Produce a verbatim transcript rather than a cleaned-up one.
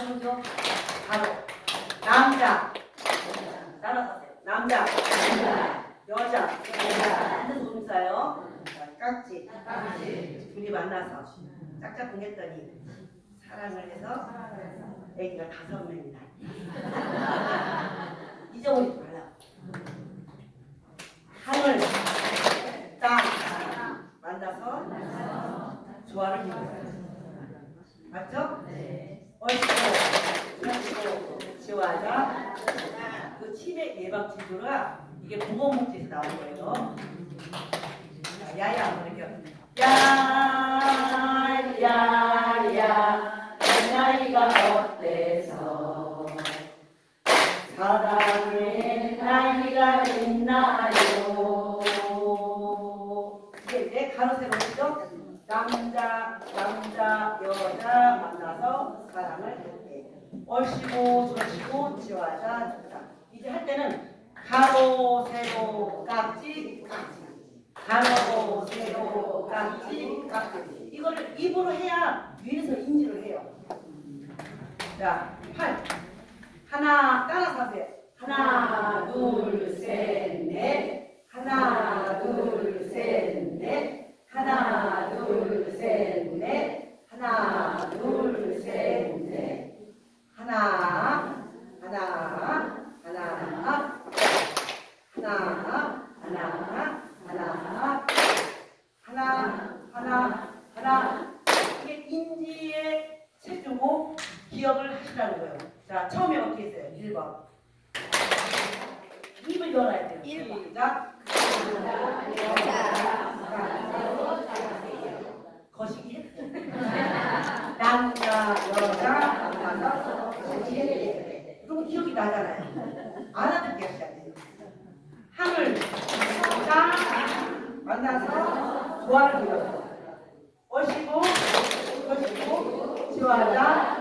바로죠. 바로. 남자. 따라서 남자. 여자. 완전 동사요. 깍지. 둘이 만나서 짝짝꿍 했더니 사랑을 해서 애기가 다섯 명이나. 잊어버리지 말라. 하늘, 땅 만나서 조화를 이루어요. 맞죠? 얼씨구, 얼씨구, 지화자. 그 치매 예방 제도가 이게 보건복지에서 나온 거예요. 야야 한번 이렇게. 야야야 내 나이가 어때서 사랑의 나이가 있나요? 이게 이제 가로세로죠. 남자 남자 여자 만나서 사랑을 할때 얼씨구 절씨구 지화자 좋다. 이제 할 때는 가로 세로 깍지 깍지 가로 세로 깍지 깍지 이거를 입으로 해야 위에서 인지를 해요. 자, 팔 하나 따라서 하세요. 하나 둘 셋 넷 하나 둘 셋 넷 하나 둘 셋 넷 하나 둘 셋 넷 하나 하나 하나 하나 하나 하나 하나 하나 하나 이게 인지에 체주고 기억을 하시라는 거예요. 자, 처음에 어떻게 했어요? 일 번 입을 열어야 돼요. 시작. 거시기 남자 여자 만나서 그러면 기억이 나잖아요. 알아듣게 하셔야 돼요. 하늘 땅 만나서 조화를 이루어요. 얼씨구 얼씨구 지화자